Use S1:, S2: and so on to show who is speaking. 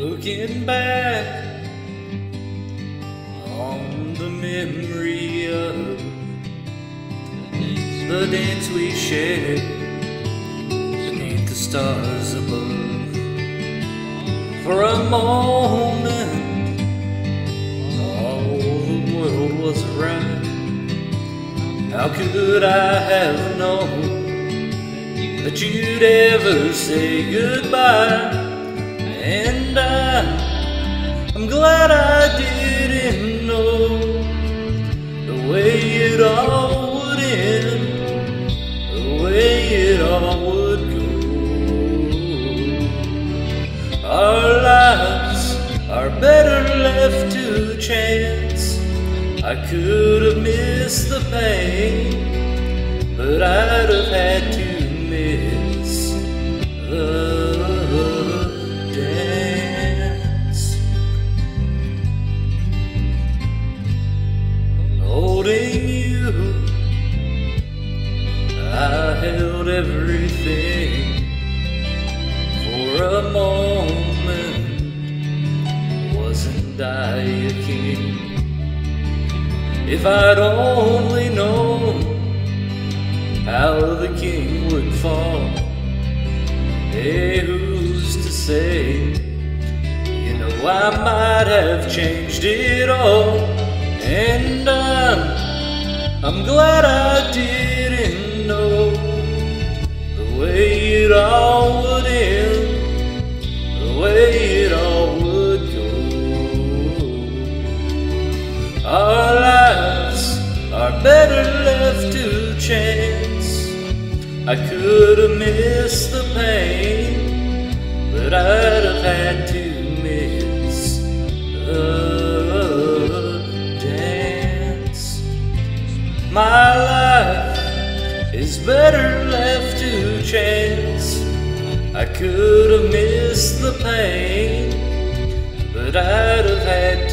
S1: Looking back on the memory of the dance we shared beneath the stars above. For a moment, all the world was around. How could I have known that you'd ever say goodbye? And I'm glad I didn't know the way it all would end, the way it all would go. Our lives are better left to chance. I could have missed the pain, but I'd have had to miss the holding you. I held everything for a moment. Wasn't I a king? If I'd only known how the king would fall. Hey, who's to say? You know, I might have changed it all. And I'm glad I didn't know the way it all would end, the way it all would go. Our lives are better left to chance. I could have missed the pain, but I'd have had to miss the my life is better left to chance. I could have missed the pain, but I'd have had